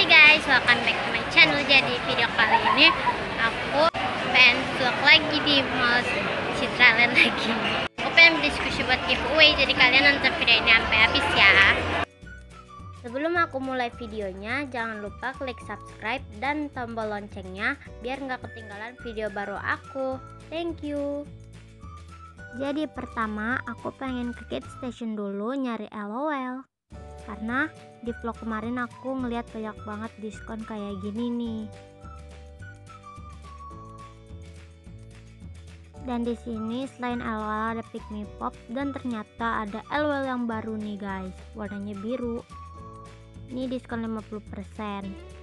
guys, welcome back to my channel. Jadi video kali ini aku pengen vlog lagi di mall Citraland lagi. Aku pengen diskusi buat giveaway, jadi kalian nonton video ini sampai habis ya. Sebelum aku mulai videonya, jangan lupa klik subscribe dan tombol loncengnya biar nggak ketinggalan video baru aku. Thank you. Jadi pertama aku pengen ke Kit Station dulu nyari LOL. Karena di vlog kemarin aku ngeliat banyak banget diskon kayak gini nih. Dan di sini selain LOL ada Pick Me Pop dan ternyata ada LOL yang baru nih guys, warnanya biru. Ini diskon 50%.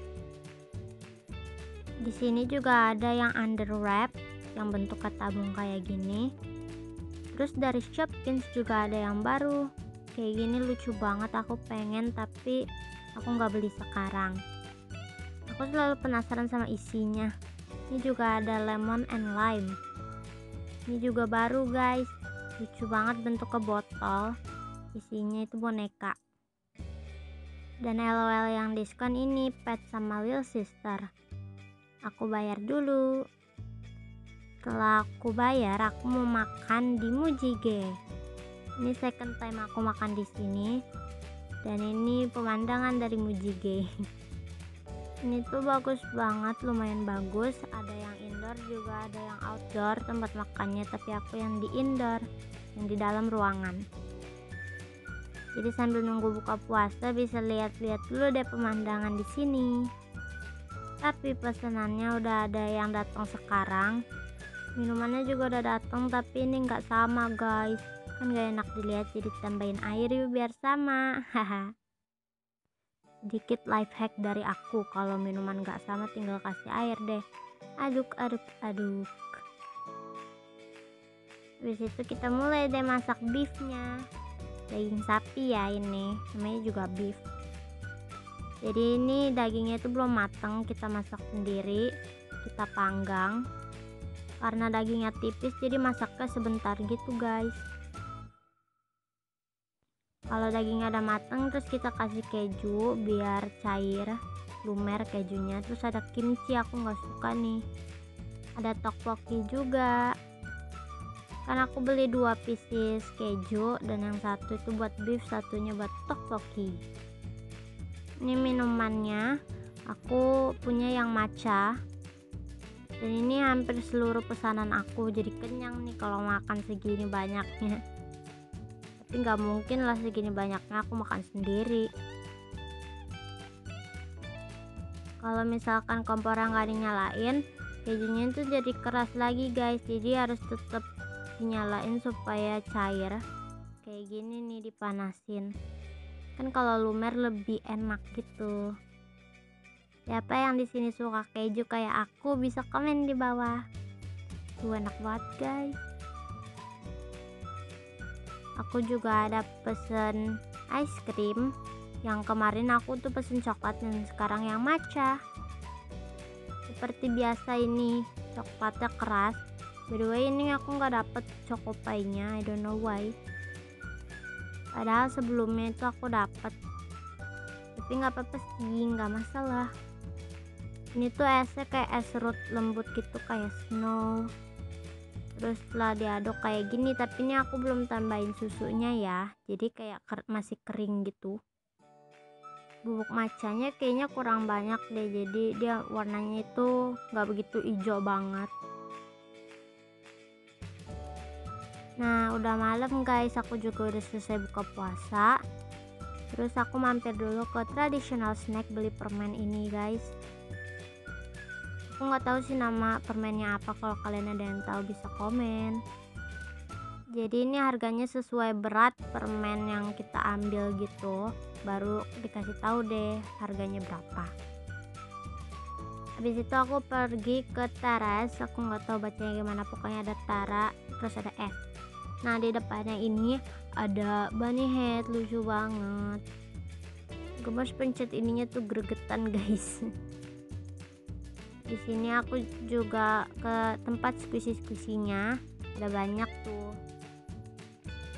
Di sini juga ada yang under wrap yang bentuk tabung kayak gini. Terus dari Shopkins juga ada yang baru. Kayak gini lucu banget, aku pengen tapi aku nggak beli sekarang. Aku selalu penasaran sama isinya. Ini juga ada lemon and lime. Ini juga baru guys, lucu banget bentuk ke botol. Isinya itu boneka. Dan LOL yang diskon ini Pet sama Lil Sister. Aku bayar dulu. Setelah aku bayar, aku mau makan di Mujige. Ini second time aku makan di sini, dan ini pemandangan dari Mujige. Ini tuh bagus banget, lumayan bagus. Ada yang indoor juga ada yang outdoor tempat makannya, tapi aku yang di indoor, yang di dalam ruangan. Jadi sambil nunggu buka puasa bisa lihat-lihat dulu deh pemandangan di sini. Tapi pesanannya udah ada yang datang sekarang. Minumannya juga udah datang, tapi ini nggak sama guys. Kan gak enak dilihat, jadi tambahin air yuk biar sama. Haha. Sedikit life hack dari aku, kalau minuman gak sama tinggal kasih air deh. Aduk. Habis itu kita mulai deh masak beefnya. Daging sapi ya ini, namanya juga beef. Jadi ini dagingnya itu belum matang, kita masak sendiri, kita panggang. Karena dagingnya tipis jadi masaknya sebentar gitu guys. Kalau dagingnya ada mateng, terus kita kasih keju biar cair, lumer kejunya. Terus ada kimchi, aku nggak suka nih. Ada tteokbokki juga. Kan aku beli 2 pieces keju, dan yang satu itu buat beef, satunya buat tteokbokki. Ini minumannya, aku punya yang matcha. Dan ini hampir seluruh pesanan aku, jadi kenyang nih kalau makan segini banyaknya. Tapi nggak mungkin lah segini banyaknya aku makan sendiri. Kalau misalkan kompornya nggak dinyalain, kejunya itu jadi keras lagi guys, jadi harus tetap dinyalain supaya cair. Kayak gini nih dipanasin. Kan kalau lumer lebih enak gitu. Siapa yang di sini suka keju kayak aku bisa komen di bawah. Tuh enak banget guys. Aku juga ada pesen ice cream. Yang kemarin aku tuh pesen coklat dan sekarang yang matcha. Seperti biasa ini coklatnya keras. By the way ini aku nggak dapet chocopie-nya, I don't know why. Padahal sebelumnya itu aku dapet. Tapi nggak apa-apa sih, nggak masalah. Ini tuh esnya kayak es serut lembut gitu kayak snow. Terus setelah diaduk kayak gini, tapi ini aku belum tambahin susunya ya, jadi kayak masih kering gitu. Bubuk matchanya kayaknya kurang banyak deh, jadi dia warnanya itu nggak begitu hijau banget. Nah udah malam guys, aku juga udah selesai buka puasa. Terus aku mampir dulu ke traditional snack beli permen ini guys. Aku nggak tahu sih nama permennya apa, kalau kalian ada yang tahu bisa komen. Jadi ini harganya sesuai berat permen yang kita ambil gitu, baru dikasih tahu deh harganya berapa. Habis itu aku pergi ke teras, aku nggak tahu bacanya gimana, pokoknya ada Tara terus ada S. Nah di depannya ini ada bunny head, lucu banget. Gemes pencet ininya tuh gregetan guys. Di sini aku juga ke tempat squishy-squishy-nya, ada banyak tuh.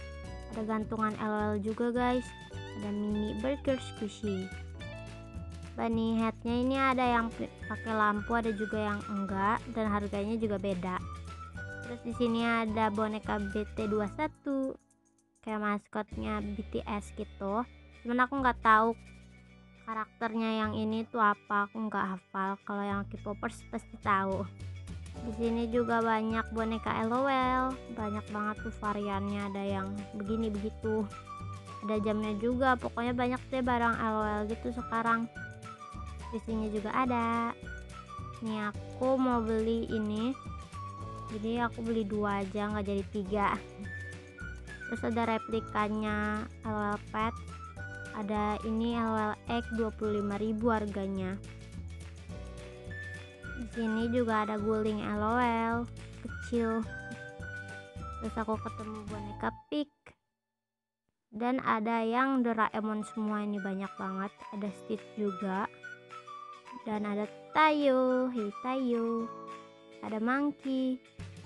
Ada gantungan LOL juga guys, ada mini burger squishy. Bunny headnya ini ada yang pakai lampu, ada juga yang enggak, dan harganya juga beda. Terus di sini ada boneka BT21 kayak maskotnya BTS gitu. Cuman aku nggak tahu karakternya yang ini tuh apa, aku nggak hafal. Kalau yang K-popers pasti tahu. Di sini juga banyak boneka LOL, banyak banget tuh variannya, ada yang begini begitu. Ada jamnya juga, pokoknya banyak deh barang LOL gitu sekarang. Di sini juga ada. Nih aku mau beli ini, jadi aku beli 2 aja, nggak jadi 3. Terus ada replikanya LOL Pet, ada ini LOL Egg 25.000 harganya. Di sini juga ada guling LOL kecil. Terus aku ketemu boneka Pig, dan ada yang Doraemon semua, ini banyak banget. Ada Stitch juga, dan ada Tayo, hey Tayo, ada Monkey,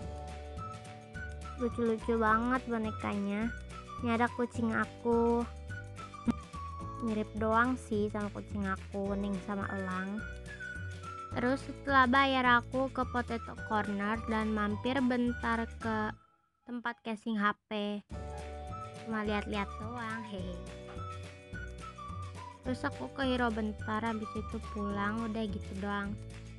lucu-lucu banget bonekanya. Ini ada kucing aku, mirip doang sih sama kucing aku, kuning sama elang. Terus setelah bayar aku ke Potato Corner dan mampir bentar ke tempat casing HP, cuma lihat-lihat doang, hehe. Terus aku ke Hero bentar, habis itu pulang, udah gitu doang.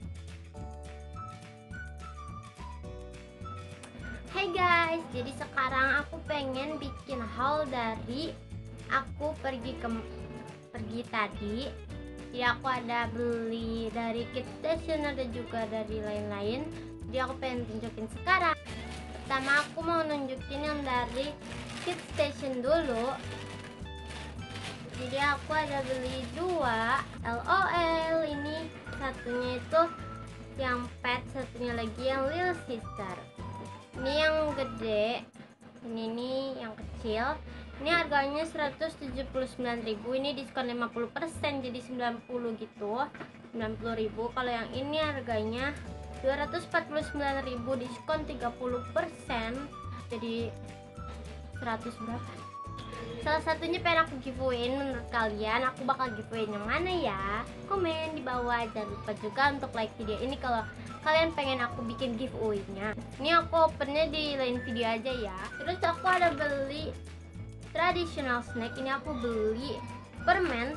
Hey guys, jadi sekarang aku pengen bikin haul dari aku pergi tadi. Jadi aku ada beli dari Kit Station, ada juga dari lain-lain. Jadi aku pengen tunjukin sekarang. Pertama aku mau nunjukin yang dari Kit Station dulu. Jadi aku ada beli 2 LOL, ini satunya itu yang pet, satunya lagi yang Little Sister. Ini yang gede, ini nih yang kecil. Ini harganya 179.000, ini diskon 50% jadi 90 gitu, 90.000. Kalau yang ini harganya 249.000, diskon 30% jadi 100 berapa. Salah satunya pengen aku giveawayin. Menurut kalian aku bakal giveawayin yang mana ya? Komen di bawah. Jangan lupa juga untuk like video ini kalau kalian pengen aku bikin giveaway-nya. Ini aku opennya di lain video aja ya. Terus aku ada beli traditional snack. Ini aku beli permen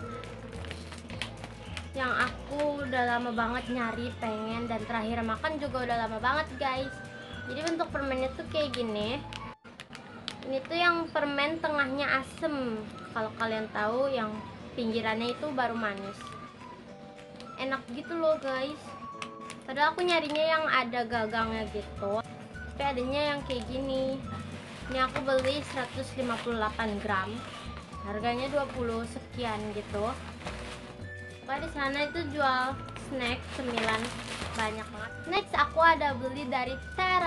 yang aku udah lama banget nyari, pengen, dan terakhir makan juga udah lama banget guys. Jadi bentuk permennya tuh kayak gini. Ini tuh yang permen tengahnya asem. Kalau kalian tahu yang pinggirannya itu baru manis. Enak gitu loh guys. Padahal aku nyarinya yang ada gagangnya gitu, tapi adanya yang kayak gini. Ini aku beli 158 gram. Harganya 20 sekian gitu. Pokoknya di sana itu jual snack cemilan banyak banget. Next aku ada beli dari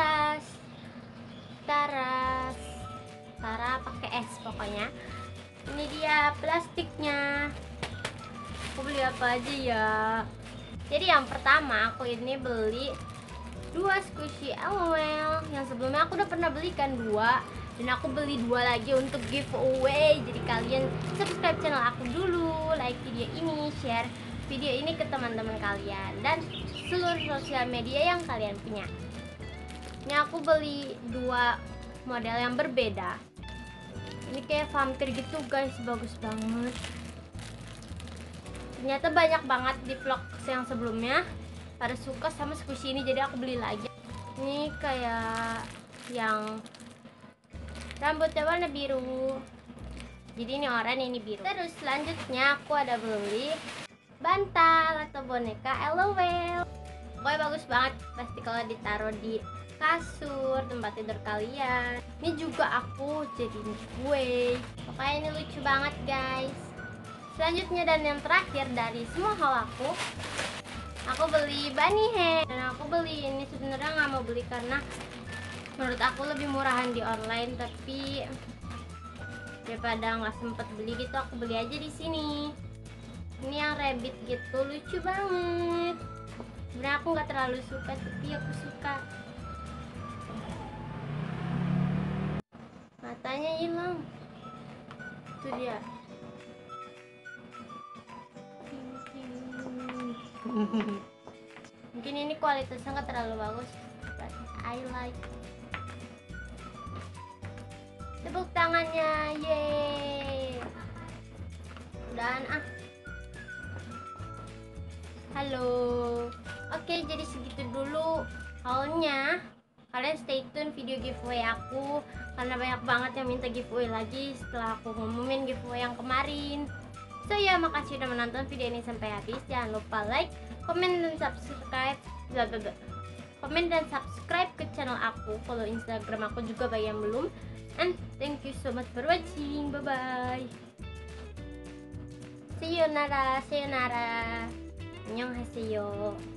Tara pakai S pokoknya. Ini dia plastiknya. Aku beli apa aja ya? Jadi yang pertama aku ini beli 2 squishy LOL. Yang sebelumnya aku udah pernah belikan 2, dan aku beli 2 lagi untuk giveaway. Jadi kalian subscribe channel aku dulu, like video ini, share video ini ke teman-teman kalian dan seluruh sosial media yang kalian punya. Ini aku beli 2 model yang berbeda. Ini kayak vampir gitu guys, bagus banget. Ternyata banyak banget di vlog yang sebelumnya pada suka sama squishy ini, jadi aku beli lagi. Ini kayak yang rambutnya warna biru, jadi ini oranye, ini biru. Terus selanjutnya aku ada beli bantal atau boneka LOL. Pokoknya bagus banget, pasti kalau ditaruh di kasur, tempat tidur kalian. Ini juga aku jadiin giveaway. Pokoknya ini lucu banget guys. Selanjutnya dan yang terakhir dari semua hal aku beli bunny hair. Dan aku beli ini sebenarnya nggak mau beli karena menurut aku lebih murahan di online, tapi daripada nggak sempet beli gitu, aku beli aja di sini. Ini yang rabbit gitu, lucu banget. Sebenarnya aku nggak terlalu suka, tapi aku suka. Matanya hilang, itu dia. Mungkin ini kualitasnya nggak terlalu bagus, but I like. Tepuk tangannya, yeay. Udahan ah. Halo. Oke, jadi segitu dulu haulnya. Kalian stay tune video giveaway aku, karena banyak banget yang minta giveaway lagi setelah aku ngumumin giveaway yang kemarin. So ya, makasih udah menonton video ini sampai habis. Jangan lupa like, komen dan subscribe. Komen dan subscribe ke channel aku. Follow Instagram aku juga bagi yang belum. And thank you so much for watching. Bye bye. See you nara. Annyeonghaseyo.